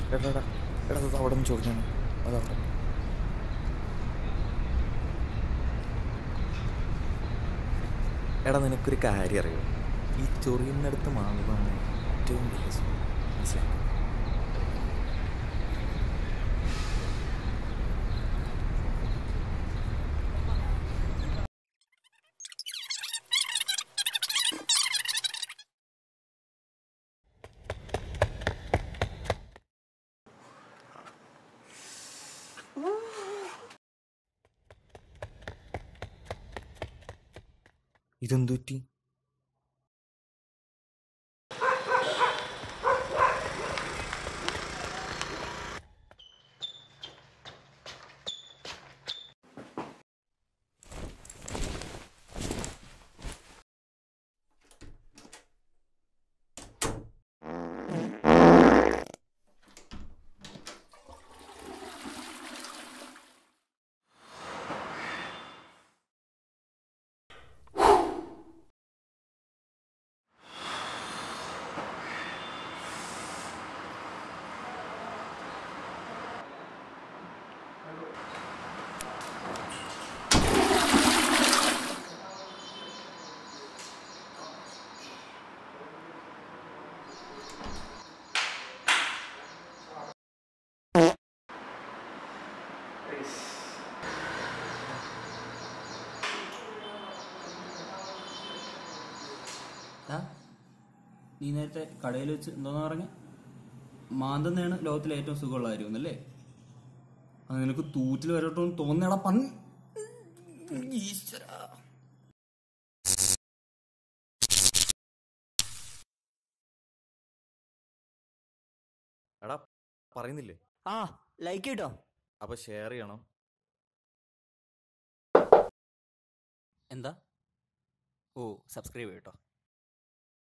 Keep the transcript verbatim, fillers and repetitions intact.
എടാ എടാ എടാ അത് അവിടെ നിന്ന് ചോദിക്കാണ്. അതവിടെ എടാ നിനക്കൊരു കാര്യം അറിയോ? ഈ ചൊറിയുന്നിടത്ത് മാറുന്നതാണ് ഏറ്റവും വലിയ സുഖം. മനസ്സിലായി? ഇതെന്തു പറ്റി? നീ നേരത്തെ കടയിൽ വെച്ച് എന്തോന്ന് പറഞ്ഞ മാന്തുന്നതാണ് ലോകത്തിലെ ഏറ്റവും സുഖമുള്ള കാര്യമൊന്നല്ലേ? അത് നിനക്ക് തൂറ്റിൽ വരട്ടോന്ന് തോന്നണ പന്നി. എടാ പറയുന്നില്ലേ? ആ ലൈക്ക് കിട്ടോ? അപ്പൊ ഷെയർ ചെയ്യണം. എന്താ? ഓ സബ്സ്ക്രൈബ് ചെയ്യട്ടോ.